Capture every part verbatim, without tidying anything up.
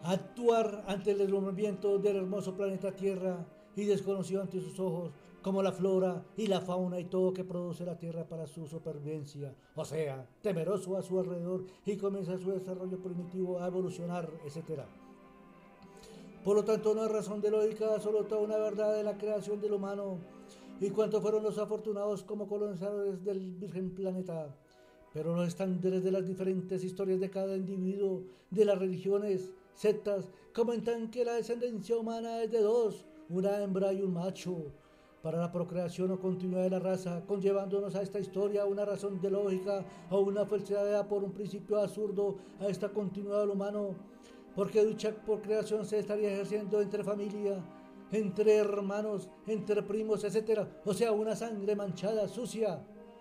actuar ante el deslumbramiento del hermoso planeta Tierra y desconocido ante sus ojos, como la flora y la fauna y todo que produce la Tierra para su supervivencia, o sea, temeroso a su alrededor y comienza su desarrollo primitivo a evolucionar, etcétera. Por lo tanto, no hay razón de lógica absoluta una verdad de la creación del humano y cuántos fueron los afortunados como colonizadores del virgen planeta. Pero los estándares de las diferentes historias de cada individuo, de las religiones, sectas, comentan que la descendencia humana es de dos, una hembra y un macho, para la procreación o continuidad de la raza, conllevándonos a esta historia una razón de lógica o una falsedad por un principio absurdo a esta continuidad del humano, porque dicha procreación se estaría ejerciendo entre familia, entre hermanos, entre primos, etcétera, o sea, una sangre manchada, sucia.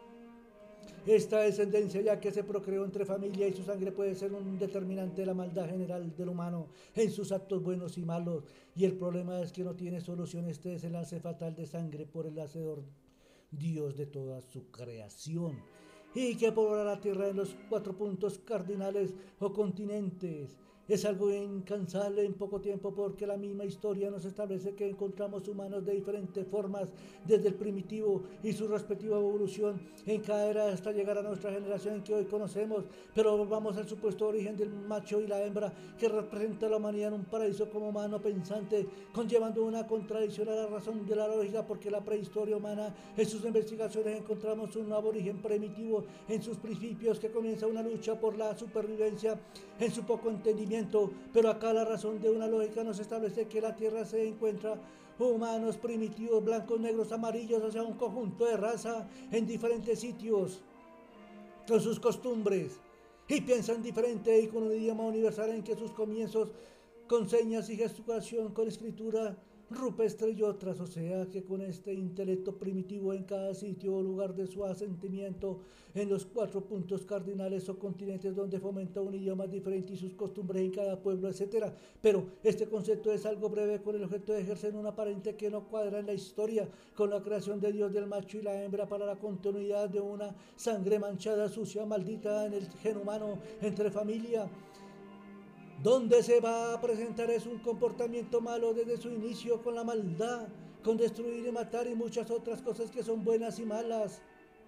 Esta descendencia, ya que se procreó entre familia y su sangre, puede ser un determinante de la maldad general del humano en sus actos buenos y malos. Y el problema es que no tiene solución este desenlace fatal de sangre por el hacedor Dios de toda su creación, y que poblará la tierra en los cuatro puntos cardinales o continentes. Es algo incansable en poco tiempo, porque la misma historia nos establece que encontramos humanos de diferentes formas desde el primitivo y su respectiva evolución en cada era hasta llegar a nuestra generación que hoy conocemos. Pero volvamos al supuesto origen del macho y la hembra, que representa a la humanidad en un paraíso como humano pensante, conllevando una contradicción a la razón de la lógica, porque la prehistoria humana, en sus investigaciones encontramos un nuevo origen primitivo en sus principios, que comienza una lucha por la supervivencia en su poco entendimiento. Pero acá la razón de una lógica nos establece que la Tierra se encuentra humanos primitivos, blancos, negros, amarillos, o sea, un conjunto de raza en diferentes sitios, con sus costumbres, y piensan diferente y con un idioma universal en que sus comienzos, con señas y gesticulación, con escritura rupestre y otras, o sea que con este intelecto primitivo en cada sitio o lugar de su asentimiento, en los cuatro puntos cardinales o continentes donde fomenta un idioma diferente y sus costumbres en cada pueblo, etcétera. Pero este concepto es algo breve, con el objeto de ejercer un aparente que no cuadra en la historia con la creación de Dios del macho y la hembra para la continuidad de una sangre manchada, sucia, maldita en el gen humano entre familia. Donde se va a presentar es un comportamiento malo desde su inicio, con la maldad, con destruir y matar y muchas otras cosas que son buenas y malas.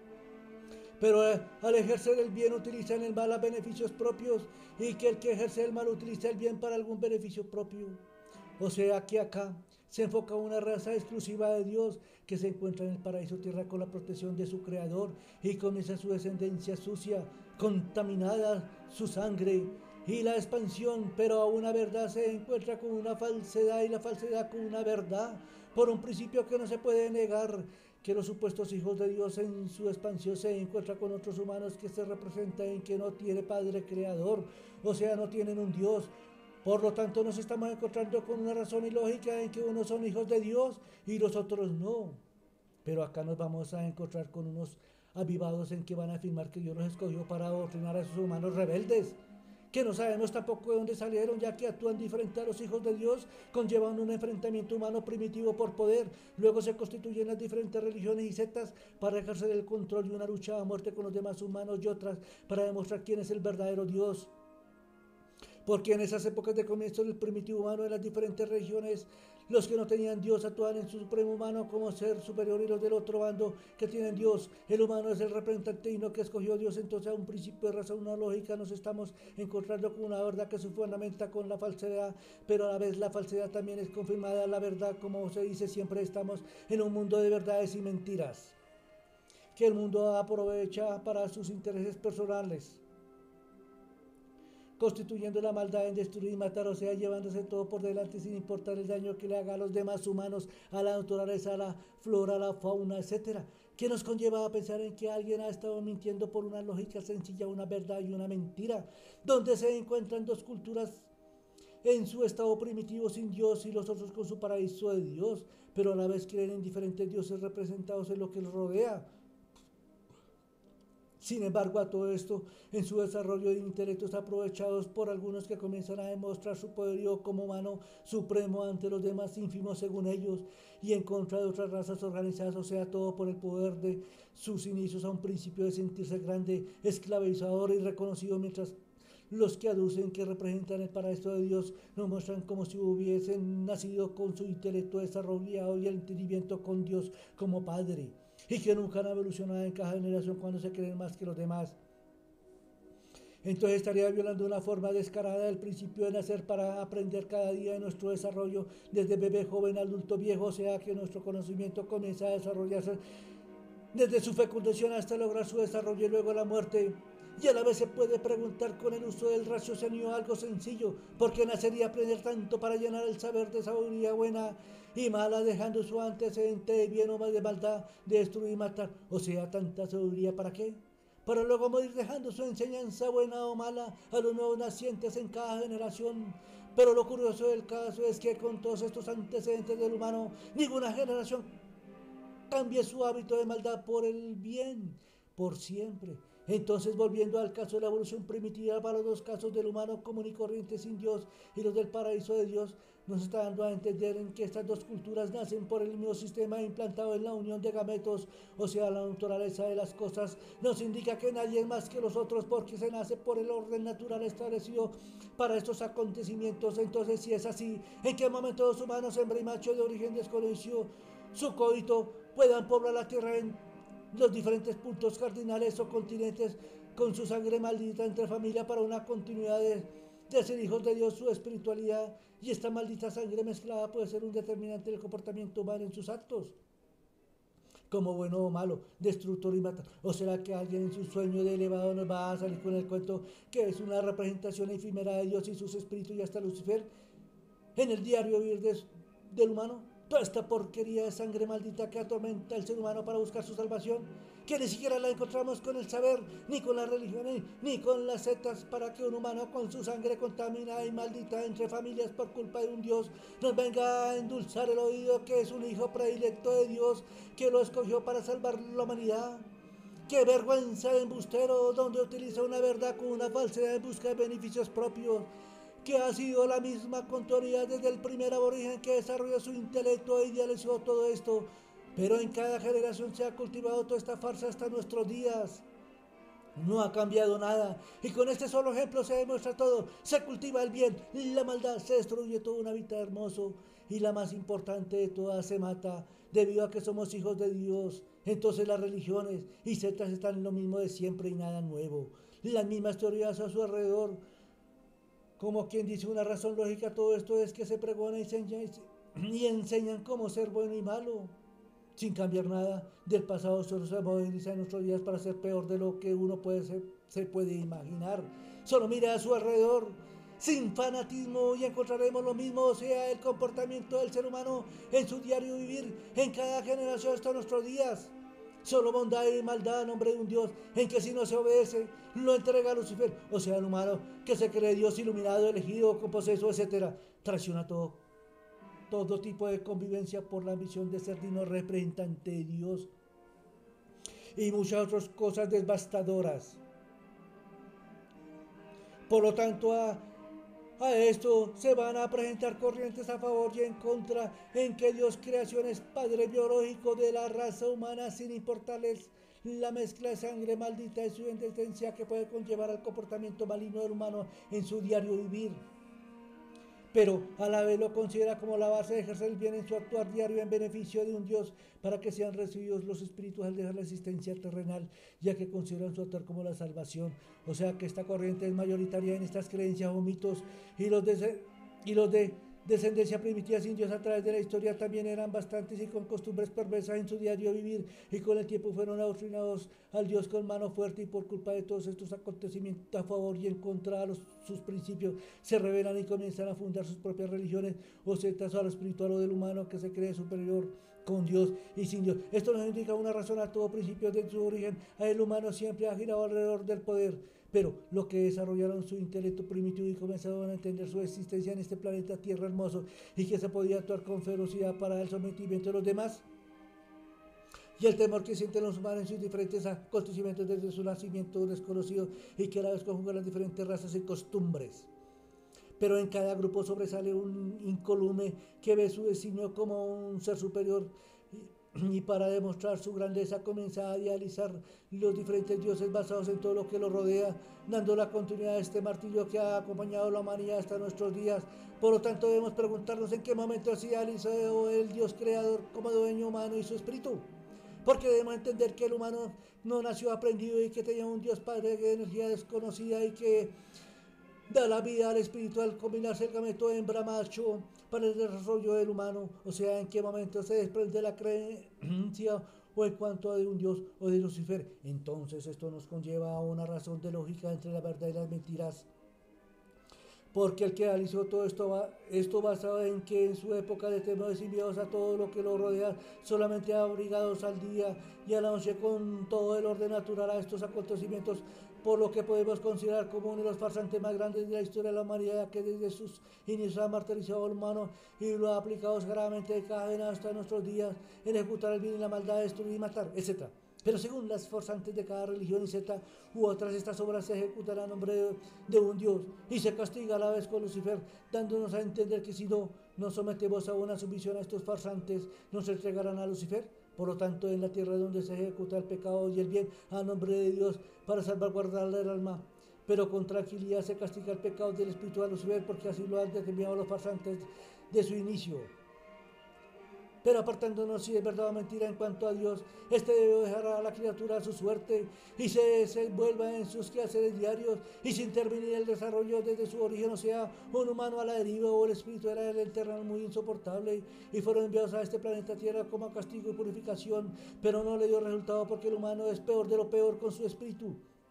Pero eh, al ejercer el bien utilizan el mal a beneficios propios, y que el que ejerce el mal utiliza el bien para algún beneficio propio. O sea que acá se enfoca una raza exclusiva de Dios que se encuentra en el paraíso tierra con la protección de su creador, y comienza su descendencia sucia, contaminada su sangre y la expansión, pero a una verdad se encuentra con una falsedad y la falsedad con una verdad, por un principio que no se puede negar, que los supuestos hijos de Dios en su expansión se encuentran con otros humanos que se representan en que no tiene padre creador, o sea, no tienen un Dios. Por lo tanto, nos estamos encontrando con una razón ilógica en que unos son hijos de Dios y los otros no. Pero acá nos vamos a encontrar con unos avivados en que van a afirmar que Dios los escogió para adoctrinar a esos humanos rebeldes, que no sabemos tampoco de dónde salieron, ya que actúan diferente a los hijos de Dios, conllevan un enfrentamiento humano primitivo por poder. Luego se constituyen las diferentes religiones y sectas para ejercer el control y una lucha a muerte con los demás humanos, y otras para demostrar quién es el verdadero Dios. Porque en esas épocas de comienzo del primitivo humano en las diferentes regiones, los que no tenían Dios actuaban en su supremo humano como ser superior, y los del otro bando que tienen Dios, el humano es el representante y no que escogió Dios. Entonces, a un principio de razón, una lógica, nos estamos encontrando con una verdad que se fundamenta con la falsedad, pero a la vez la falsedad también es confirmada la verdad. Como se dice, siempre estamos en un mundo de verdades y mentiras, que el mundo aprovecha para sus intereses personales, constituyendo la maldad en destruir y matar, o sea, llevándose todo por delante sin importar el daño que le haga a los demás humanos, a la naturaleza, a la flora, a la fauna, etcétera. ¿Qué nos conlleva a pensar en que alguien ha estado mintiendo por una lógica sencilla, una verdad y una mentira, donde se encuentran dos culturas en su estado primitivo sin Dios y los otros con su paraíso de Dios, pero a la vez creen en diferentes dioses representados en lo que los rodea? Sin embargo, a todo esto, en su desarrollo de intelectos aprovechados por algunos que comienzan a demostrar su poderío como humano supremo ante los demás ínfimos según ellos, y en contra de otras razas organizadas, o sea, todo por el poder de sus inicios a un principio de sentirse grande, esclavizador y reconocido, mientras Los que aducen que representan el paraíso de Dios nos muestran como si hubiesen nacido con su intelecto desarrollado y el entendimiento con Dios como Padre, y que nunca han evolucionado en cada generación cuando se creen más que los demás. Entonces estaría violando de una forma descarada el principio de nacer para aprender cada día de nuestro desarrollo, desde bebé, joven, adulto, viejo, o sea que nuestro conocimiento comienza a desarrollarse desde su fecundación hasta lograr su desarrollo y luego la muerte. Y a la vez se puede preguntar con el uso del raciocinio algo sencillo: ¿por qué nacer y aprender tanto para llenar el saber de sabiduría buena y mala, dejando su antecedente de bien o de maldad, de destruir y matar? O sea, tanta sabiduría, ¿para qué? Para luego morir dejando su enseñanza buena o mala a los nuevos nacientes en cada generación. Pero lo curioso del caso es que con todos estos antecedentes del humano, ninguna generación cambie su hábito de maldad por el bien, por siempre. Entonces, volviendo al caso de la evolución primitiva, para los dos casos del humano común y corriente sin Dios y los del paraíso de Dios, nos está dando a entender en que estas dos culturas nacen por el mismo sistema implantado en la unión de gametos, o sea, la naturaleza de las cosas nos indica que nadie es más que los otros porque se nace por el orden natural establecido para estos acontecimientos. Entonces, si es así, ¿en qué momento los humanos, hembra y macho de origen desconocido, su coito, puedan poblar la tierra en los diferentes puntos cardinales o continentes con su sangre maldita entre familia para una continuidad de, de ser hijos de Dios, su espiritualidad? Y esta maldita sangre mezclada puede ser un determinante del comportamiento humano en sus actos, como bueno o malo, destructor y matar. ¿O será que alguien en su sueño de elevado nos va a salir con el cuento que es una representación efímera de Dios y sus espíritus y hasta Lucifer en el diario vivir de, del humano? Toda esta porquería de sangre maldita que atormenta al ser humano para buscar su salvación, que ni siquiera la encontramos con el saber, ni con la religión, ni con las sectas, para que un humano con su sangre contaminada y maldita entre familias por culpa de un Dios nos venga a endulzar el oído que es un hijo predilecto de Dios que lo escogió para salvar la humanidad. ¡Qué vergüenza de embustero, donde utiliza una verdad con una falsedad en busca de beneficios propios! Que ha sido la misma contoría desde el primer aborigen que desarrolló su intelecto e idealizó todo esto. Pero en cada generación se ha cultivado toda esta farsa hasta nuestros días. No ha cambiado nada, y con este solo ejemplo se demuestra todo. Se cultiva el bien, la maldad, se destruye todo un hábitat hermoso, y la más importante de todas se mata, debido a que somos hijos de Dios. Entonces las religiones y sectas están en lo mismo de siempre y nada nuevo. Las mismas teorías a su alrededor. Como quien dice, una razón lógica, todo esto es que se pregona y enseña, y enseñan cómo ser bueno y malo, sin cambiar nada del pasado. Solo se moderniza en nuestros días para ser peor de lo que uno puede ser, se puede imaginar. Solo mire a su alrededor, sin fanatismo, y encontraremos lo mismo, o sea, el comportamiento del ser humano en su diario vivir, en cada generación hasta nuestros días. Solo bondad y maldad a nombre de un Dios en que si no se obedece, lo entrega a Lucifer, o sea, el humano que se cree Dios iluminado, elegido, con poseso, etcétera. Traiciona todo, todo tipo de convivencia por la ambición de ser digno representante de Dios y muchas otras cosas devastadoras. Por lo tanto, a A esto se van a presentar corrientes a favor y en contra, en que Dios creación es padre biológico de la raza humana, sin importarles la mezcla de sangre maldita y su descendencia que puede conllevar al comportamiento maligno del humano en su diario vivir. Pero a la vez lo considera como la base de ejercer el bien en su actuar diario en beneficio de un Dios, para que sean recibidos los espíritus al dejar la existencia terrenal, ya que consideran su actuar como la salvación. O sea que esta corriente es mayoritaria en estas creencias o mitos, y los de, y los de descendencia primitiva sin Dios a través de la historia también eran bastantes y con costumbres perversas en su diario vivir, y con el tiempo fueron adoctrinados al Dios con mano fuerte, y por culpa de todos estos acontecimientos a favor y en contra de los, sus principios, se rebelan y comienzan a fundar sus propias religiones o sectas a lo espiritual o del humano que se cree superior con Dios y sin Dios. Esto nos indica una razón a todo principio de su origen. El humano siempre ha girado alrededor del poder, pero lo que desarrollaron su intelecto primitivo y comenzaron a entender su existencia en este planeta Tierra hermoso, y que se podía actuar con ferocidad para el sometimiento de los demás, y el temor que sienten los humanos en sus diferentes acontecimientos desde su nacimiento desconocido, y que a la vez conjugan las diferentes razas y costumbres. Pero en cada grupo sobresale un incolume que ve su designio como un ser superior y para demostrar su grandeza comienza a idealizar los diferentes dioses basados en todo lo que lo rodea, dando la continuidad a este martirio que ha acompañado a la humanidad hasta nuestros días. Por lo tanto, debemos preguntarnos en qué momento se idealizó el Dios creador como dueño humano y su espíritu. Porque debemos entender que el humano no nació aprendido y que tenía un Dios Padre de energía desconocida y que da la vida al espíritu al combinarse el gameto hembra-macho para el desarrollo del humano. O sea, en qué momento se desprende la creencia o en cuanto a de un Dios o de Lucifer. Entonces esto nos conlleva a una razón de lógica entre la verdad y las mentiras. Porque el que realizó todo esto, va, esto basado en que en su época de temores y miedos a todo lo que lo rodea, solamente abrigados al día y a la noche con todo el orden natural a estos acontecimientos, por lo que podemos considerar como uno de los farsantes más grandes de la historia de la humanidad, que desde sus inicios ha martirizado al humano y lo ha aplicado sagradamente de cadena hasta nuestros días en ejecutar el bien y la maldad, destruir y matar, etcétera. Pero según las forzantes de cada religión y secta u otras, estas obras se ejecutan a nombre de, de un Dios y se castiga a la vez con Lucifer, dándonos a entender que si no nos sometemos a una sumisión a estos farsantes, nos entregarán a Lucifer. Por lo tanto, en la tierra donde se ejecuta el pecado y el bien a nombre de Dios para salvaguardar el alma, pero con tranquilidad se castiga el pecado del espíritu a Lucifer, porque así lo han determinado los farsantes de su inicio. Pero apartándonos si es verdad o mentira en cuanto a Dios, este debe dejar a la criatura a su suerte y se desenvuelva en sus quehaceres diarios y sin intervenir el desarrollo desde su origen, o sea, un humano a la deriva o el espíritu era el eterno muy insoportable y fueron enviados a este planeta Tierra como castigo y purificación, pero no le dio resultado porque el humano es peor de lo peor con su espíritu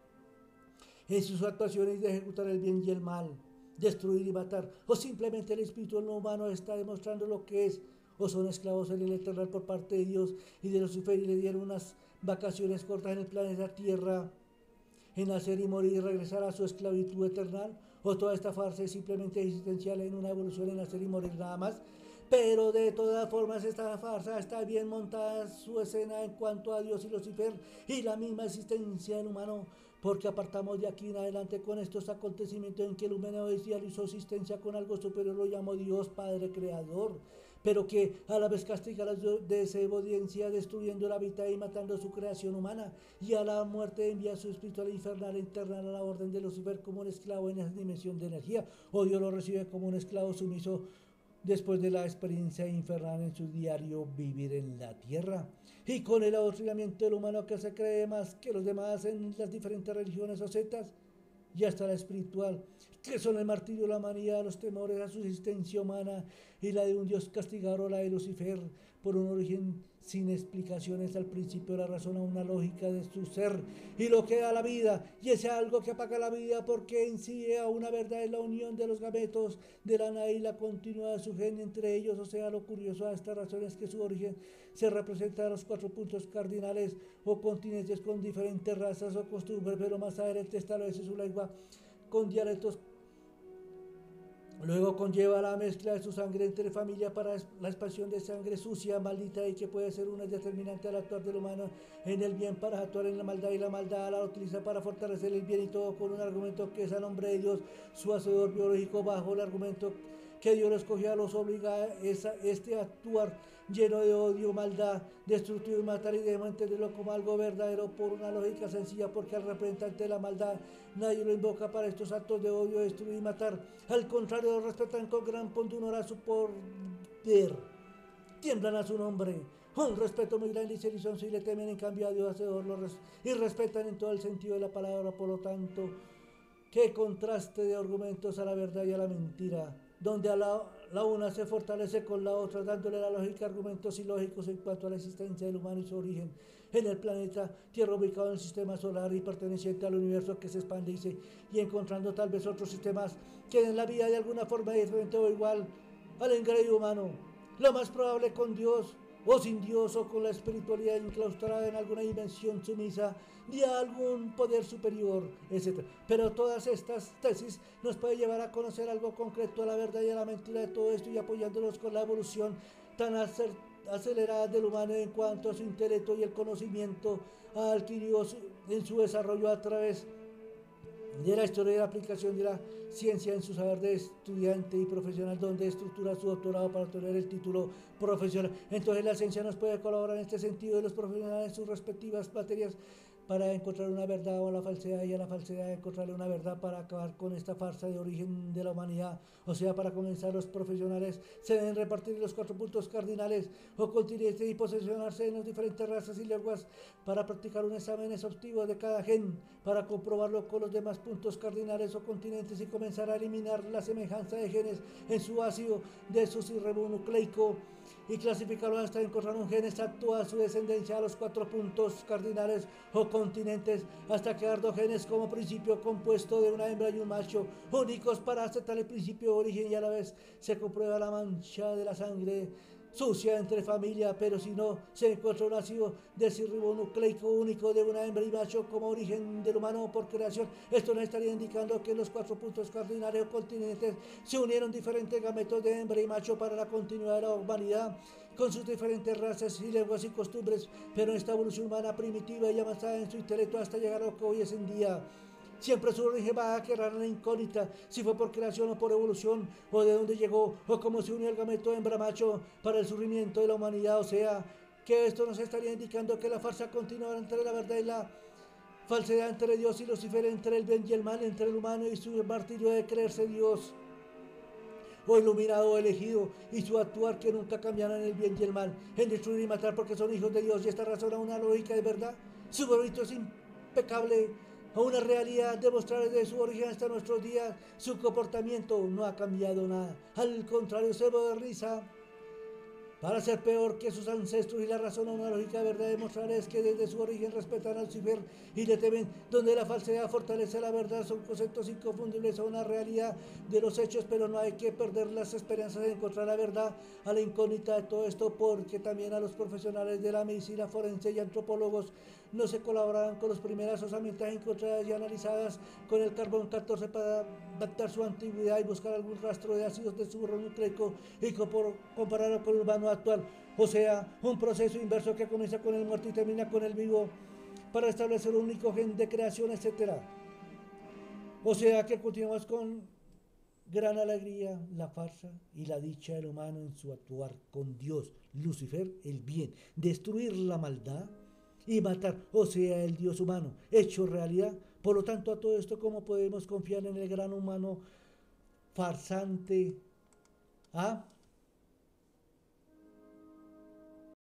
en sus actuaciones de ejecutar el bien y el mal, destruir y matar, o simplemente el espíritu en lo humano está demostrando lo que es, o son esclavos en el Eternal por parte de Dios y de Lucifer y le dieron unas vacaciones cortas en el planeta Tierra, en nacer y morir y regresar a su esclavitud eternal, o toda esta farsa es simplemente existencial en una evolución en nacer y morir nada más. Pero de todas formas esta farsa está bien montada su escena en cuanto a Dios y Lucifer y la misma existencia del humano, porque apartamos de aquí en adelante con estos acontecimientos en que el humano idealizó existencia con algo superior, lo llamó Dios Padre Creador, pero que a la vez castiga la desobediencia destruyendo la vida y matando su creación humana, y a la muerte envía su espíritu al infernal interna a la orden de Lucifer como un esclavo en esa dimensión de energía, o Dios lo recibe como un esclavo sumiso después de la experiencia infernal en su diario vivir en la tierra, y con el adoctrinamiento del humano que se cree más que los demás en las diferentes religiones o sectas, y hasta la espiritual, que son el martirio, la manía, los temores a su existencia humana y la de un Dios castigador, la de Lucifer, por un origen sin explicaciones al principio, la razón a una lógica de su ser y lo que da la vida, y ese algo que apaga la vida porque en sí a una verdad es la unión de los gametos de la nada y la continuidad de su gen entre ellos. O sea, lo curioso a esta razón es que su origen se representa a los cuatro puntos cardinales o continentes con diferentes razas o costumbres, pero más adelante establece su lengua con dialectos. Luego conlleva la mezcla de su sangre entre familia para la expansión de sangre sucia, maldita y que puede ser una determinante al actuar del humano en el bien para actuar en la maldad, y la maldad la utiliza para fortalecer el bien, y todo con un argumento que es a nombre de Dios, su hacedor biológico, bajo el argumento que Dios lo escogió, los obliga a esa, este a actuar lleno de odio, maldad, destructivo y matar, y debemos entenderlo como algo verdadero por una lógica sencilla, porque al representante de la maldad nadie lo invoca para estos actos de odio, destruir y matar. Al contrario, lo respetan con gran honor a su poder, tiemblan a su nombre, un respeto muy grande y ceremonioso, y le temen en cambio a Dios hacedor, lo res y respetan en todo el sentido de la palabra. Por lo tanto, qué contraste de argumentos a la verdad y a la mentira, donde a la, la una se fortalece con la otra, dándole la lógica argumentos ilógicos en cuanto a la existencia del humano y su origen en el planeta Tierra, ubicado en el sistema solar y perteneciente al universo que se expande y, se, y encontrando tal vez otros sistemas que en la vida de alguna forma diferente o igual al engreído humano, lo más probable con Dios o sin Dios, o con la espiritualidad inclausturada en alguna dimensión sumisa de algún poder superior, etcétera. Pero todas estas tesis nos pueden llevar a conocer algo concreto, a la verdad y a la mentira de todo esto, y apoyándonos con la evolución tan acelerada del humano en cuanto a su intelecto y el conocimiento adquirido en su desarrollo a través de la historia y la aplicación de la ciencia en su saber de estudiante y profesional, donde estructura su doctorado para obtener el título profesional. Entonces la ciencia nos puede colaborar en este sentido de los profesionales en sus respectivas materias para encontrar una verdad o la falsedad, y a la falsedad encontrarle una verdad para acabar con esta farsa de origen de la humanidad. O sea, para comenzar, los profesionales se deben repartir los cuatro puntos cardinales o continentes y posicionarse en las diferentes razas y lenguas para practicar un examen exhaustivo de cada gen, para comprobarlo con los demás puntos cardinales o continentes y comenzar a eliminar la semejanza de genes en su ácido desoxirribonucleico y clasificarlo hasta encontrar un gen exacto a su descendencia a los cuatro puntos cardinales o continentes, hasta quedar dos genes como principio compuesto de una hembra y un macho, únicos para aceptar el principio de origen, y a la vez se comprueba la mancha de la sangre sucia entre familia, pero si no se encuentra un ácido desoxirribonucleico único de una hembra y macho como origen del humano por creación. Esto nos estaría indicando que los cuatro puntos cardinales o continentes se unieron diferentes gametos de hembra y macho para la continuidad de la humanidad con sus diferentes razas y lenguas y costumbres, pero en esta evolución humana primitiva y avanzada en su intelecto hasta llegar a lo que hoy es en día. Siempre su origen va a quedar en la incógnita, si fue por creación o por evolución, o de dónde llegó, o cómo se unió el gameto hembra-macho para el surgimiento de la humanidad. O sea, que esto nos estaría indicando que la farsa continúa entre la verdad y la falsedad, entre Dios y Lucifer, entre el bien y el mal, entre el humano y su martirio de creerse Dios o iluminado o elegido, y su actuar que nunca cambiarán el bien y el mal, en destruir y matar porque son hijos de Dios, y esta razón a una lógica de verdad. Su bonito es impecable, a una realidad demostrar desde su origen hasta nuestros días. Su comportamiento no ha cambiado nada, al contrario se moderniza para ser peor que sus ancestros, y la razón a una lógica de verdad demostrar es que desde su origen respetan a Lucifer y le temen, donde la falsedad fortalece la verdad. Son conceptos inconfundibles a una realidad de los hechos, pero no hay que perder las esperanzas de encontrar la verdad a la incógnita de todo esto, porque también a los profesionales de la medicina forense y antropólogos no se colaboraban con las primeras osamentas encontradas y analizadas con el carbón catorce para adaptar su antigüedad y buscar algún rastro de ácidos desoxirribonucleico y compararlo con el humano actual. O sea, un proceso inverso que comienza con el muerto y termina con el vivo para establecer un único gen de creación, etcétera. O sea que continuamos con gran alegría la farsa y la dicha del humano en su actuar con Dios, Lucifer, el bien, destruir la maldad y matar, o sea, el Dios humano, hecho realidad. Por lo tanto, a todo esto, ¿cómo podemos confiar en el gran humano farsante? ¿Ah?